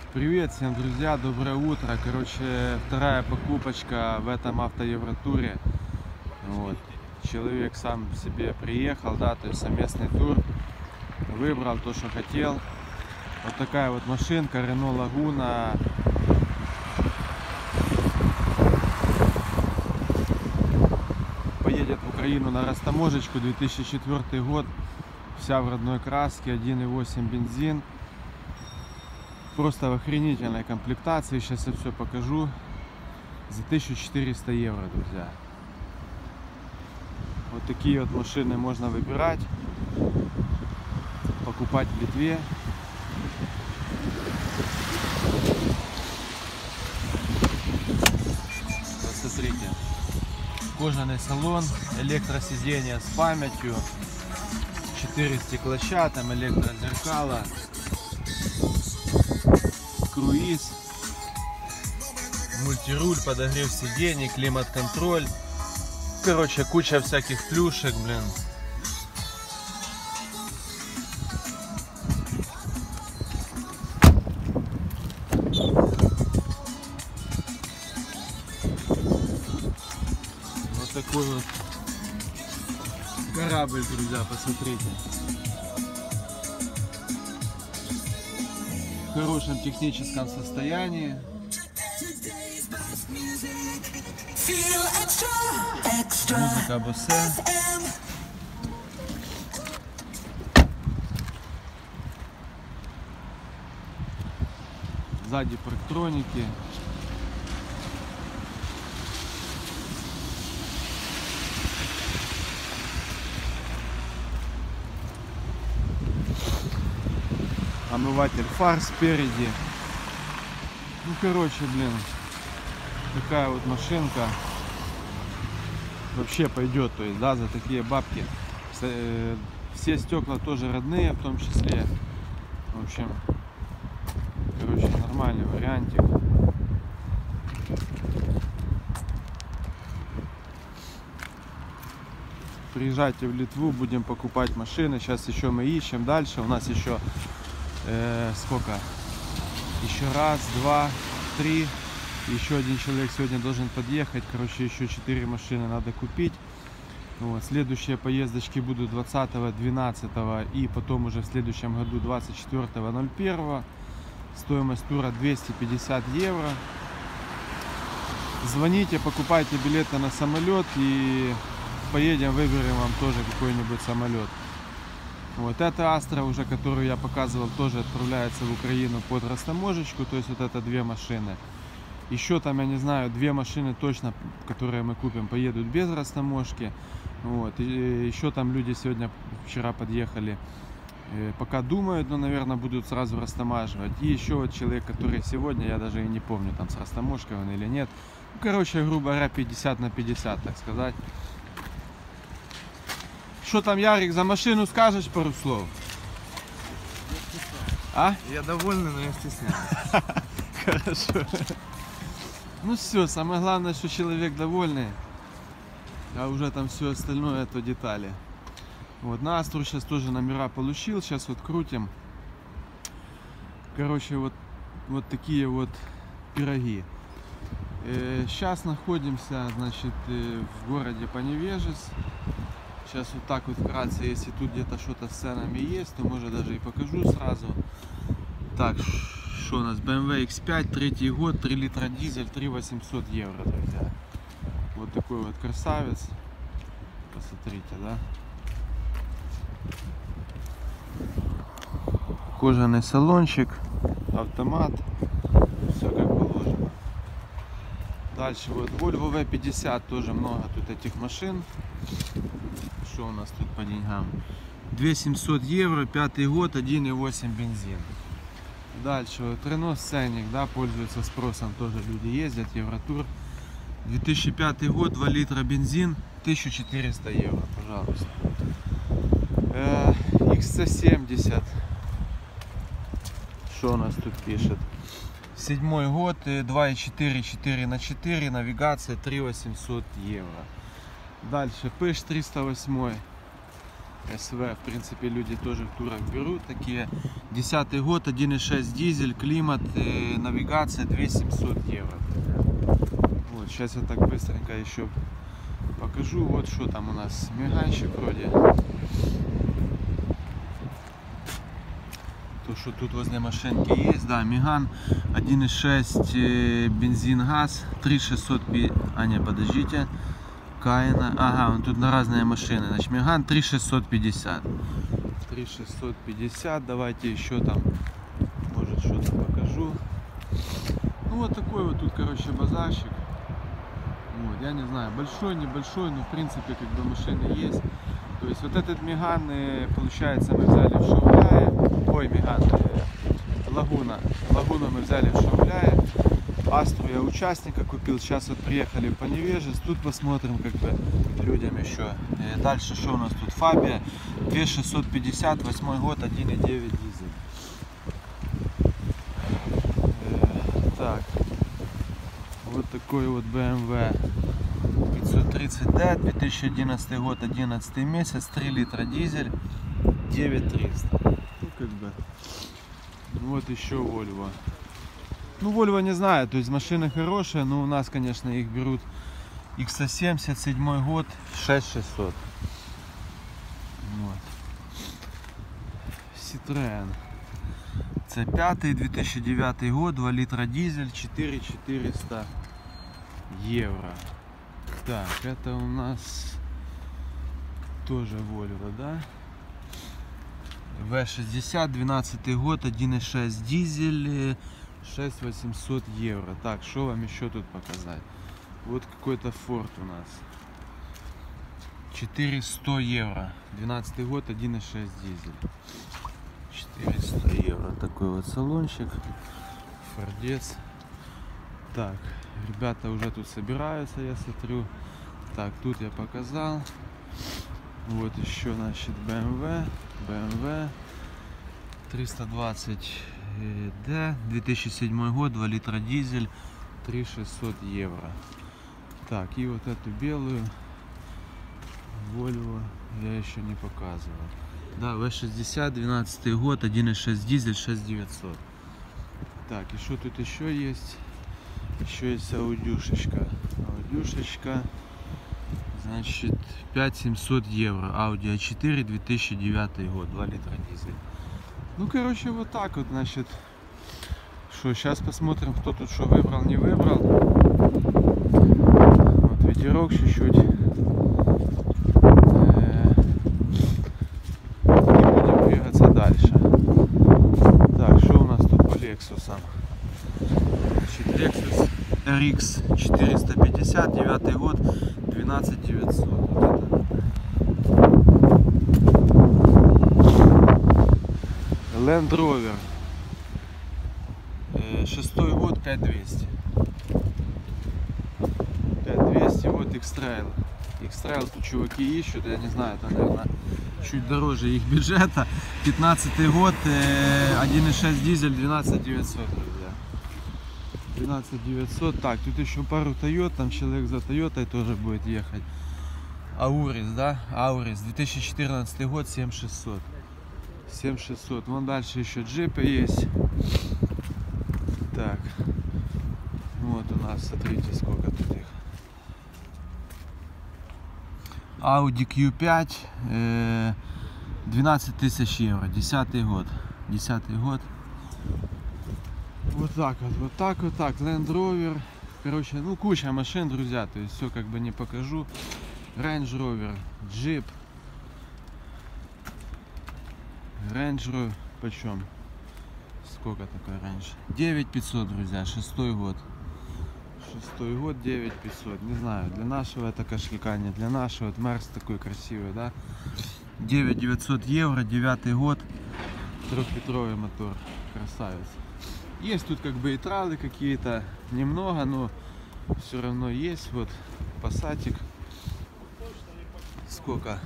Привет всем, друзья, доброе утро. Короче, вторая покупочка в этом автоевротуре. Вот. Человек сам себе приехал, да, то есть совместный тур. Выбрал то, что хотел. Вот такая вот машинка Renault Laguna. Поедет в Украину на растаможечку, 2004 год. Вся в родной краске, 1.8 бензин. Просто в охренительной комплектации. Сейчас я все покажу. За 1400 евро, друзья. Вот такие вот машины можно выбирать, покупать в Литве. Посмотрите. Кожаный салон, электросиденье с памятью, 4 стеклоща, там электрозеркала, круиз, мультируль, подогрев сидений, климат-контроль. Короче, куча всяких плюшек, блин. Вот такой вот корабль, друзья, посмотрите. В хорошем техническом состоянии. Музыка Bose. Сзади парктроники. Омыватель фар спереди. Ну, короче, блин, такая вот машинка вообще пойдет, то есть, да, за такие бабки. Все стекла тоже родные, в том числе. В общем, короче, нормальный вариантик. Приезжайте в Литву, будем покупать машины. Сейчас еще мы ищем дальше. У нас еще сколько? Еще раз, два, три. Еще один человек сегодня должен подъехать. Короче, еще 4 машины надо купить. Вот. Следующие поездочки будут 20-12 и потом уже в следующем году 24-01. Стоимость тура 250 евро. Звоните, покупайте билеты на самолет и поедем, выберем вам тоже какой-нибудь самолет. Вот эта Астра, уже которую я показывал, тоже отправляется в Украину под растаможечку. То есть вот это 2 машины. Еще там, я не знаю, 2 машины точно, которые мы купим, поедут без растаможки. Вот. И еще там люди вчера подъехали, пока думают, но, наверное, будут сразу растамаживать. И еще вот человек, который сегодня, я даже и не помню, там с растаможкой он или нет. Ну, короче, грубо говоря, 50 на 50, так сказать. Что там, Ярик, за машину скажешь пару слов? А? Я довольный, но я стесняюсь. Хорошо. Ну все, самое главное, что человек довольный, а уже там все остальное это детали. Вот, на Астру сейчас тоже номера получил, сейчас вот крутим. Короче, вот такие вот пироги. Сейчас находимся, значит, в городе Поневежец. Сейчас вот так вот вкратце, если тут где-то что-то с ценами есть, то может даже и покажу сразу. Так, что у нас? BMW X5, 3-й год, 3 литра дизель, 3800 евро, друзья. Вот такой вот красавец. Посмотрите, да? Кожаный салончик, автомат, все как положено. Дальше вот Volvo V50, тоже много тут этих машин. Что у нас тут по деньгам? 2700 евро, 5-й год, 1.8 бензин. Дальше вот Renault Scenic, да, пользуется спросом, тоже люди ездят, Евротур. 2005 год, 2 литра бензин, 1400 евро, пожалуйста. XC70. Что у нас тут пишет? 7-й год, 2.4, 4×4, навигация, 3800 евро. Дальше Peugeot 308. СВ, в принципе, люди тоже в турах берут такие. 10-й год, 1.6 дизель, климат, навигация, 2700 евро. Вот, сейчас я так быстренько еще покажу. Вот что там у нас, миганщик вроде. То, что тут возле машинки есть, да, Меган 1.6 бензин, газ, 3600, а не, подождите, Каена, ага, он тут на разные машины, значит, Меган 3650, 3650, давайте еще там, может, что-то покажу. Ну, вот такой вот тут, короче, базарчик. Вот, я не знаю, большой, небольшой, но в принципе, как бы, машины есть. То есть вот этот Меган, получается, мы взяли в Шауляе. Ой, Меган, Лагуна. Лагуну мы взяли в Шауляе. Астру я участника купил. Сейчас вот приехали по Невежец. Тут посмотрим, как бы, людям еще. Дальше что у нас тут? Фабия 2650, 8 год, 1.9 дизель. Так. Вот такой вот BMW 530D, 2011 год, 11 месяц, 3 литра дизель, 9300. Ну, как бы. Вот еще Volvo. Ну, Volvo не знаю, то есть машины хорошие, но у нас, конечно, их берут. XC70, 7 год, 6600. Вот. Citroen C5, 2009 год, 2 литра дизель, 4400 евро. Так, это у нас тоже Volvo, да? V60, 12 год, 1.6 дизель, 6800 евро. Так, что вам еще тут показать? Вот какой-то Ford у нас. 400 евро. 12 год, 1.6 дизель. 400 евро. Такой вот салончик. Фордец. Так, ребята уже тут собираются, я смотрю. Так, тут я показал. Вот еще, значит, BMW 320D, 2007 год, 2 литра дизель, 3600 евро. Так, и вот эту белую Volvo я еще не показывал. Да, V60, 12 год, 1.6 дизель, 6900. Так, и что тут еще есть? Еще есть аудюшечка. Аудюшечка, значит, 5700 евро. Audi A4, 2009 год, 2 литра дизель. Ну, короче, вот так вот, значит. Что, сейчас посмотрим, кто тут что выбрал, не выбрал. Вот ветерок чуть-чуть. И будем двигаться дальше. Так, что у нас тут по Lexus? Lexus RX 450, 9 год, 12900. Вот Land Rover 6 год, 5200. 5200, вот X-Trail. X-Trail тут чуваки ищут, я не знаю, это, наверное, чуть дороже их бюджета. 15 год, 1.6 дизель, 12900, друзья. 12900. Так, тут еще пару Toyota, там человек за Toyota тоже будет ехать. Аурис, да? Аурис, 2014 год, 7600. 7600. Вон дальше еще джипы есть. Так. Вот у нас, смотрите, сколько тут их. Audi Q5, 12 тысяч евро, 10 год. 10 год. Вот так вот, вот так вот так. Land Rover. Короче, ну куча машин, друзья. То есть все как бы не покажу. Range Rover, Jeep. Range Rover почем? Сколько такой Range? 9500, друзья, 6 год. 6 год, 9500. Не знаю, для нашего это кошелька, не для нашего. Вот Мерс такой красивый, да? 9900 евро, 9 год. 3-литровый мотор. Красавец. Есть тут как бы и тралы какие-то. Немного, но все равно есть. Вот Пассатик. Сколько?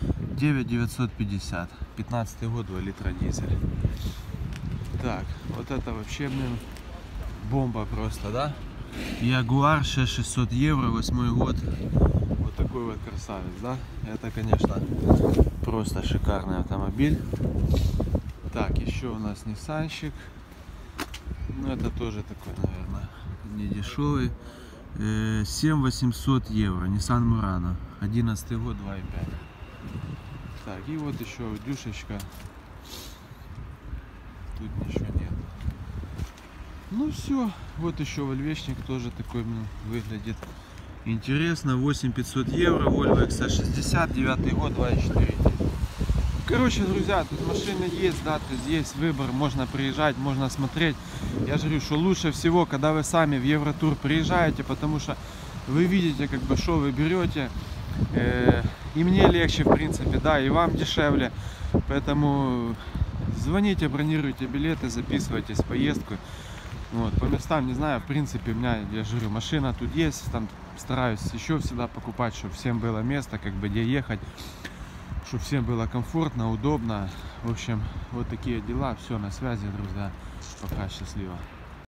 9950. 15 год, 2 литра дизель. Так, вот это вообще, блин, бомба просто, да? Ягуар 6600 евро, 8 год. Вот такой вот красавец, да? Это, конечно, просто шикарный автомобиль. Так, еще у нас Ниссанчик. Ну, это тоже такой, наверное, не дешевый. 7800 евро. Nissan Murano. 11 год, 2.5. Так, и вот еще дюшечка. Тут ничего нет. Ну все, вот еще вольвечник тоже такой выглядит интересно. 8500 евро, Volvo XC60, 9 год, 2.4. Короче, друзья, тут машины есть, да, то есть есть выбор, можно приезжать, можно смотреть. Я же говорю, что лучше всего, когда вы сами в Евротур приезжаете, потому что вы видите, как бы, что вы берете. И мне легче, в принципе, да, и вам дешевле. Поэтому звоните, бронируйте билеты, записывайтесь в поездку. Вот, по местам, не знаю, в принципе, у меня, я же говорю, машина тут есть, там стараюсь еще всегда покупать, чтобы всем было место, как бы, где ехать, чтобы всем было комфортно, удобно. В общем, вот такие дела. Все, на связи, друзья. Пока, счастливо.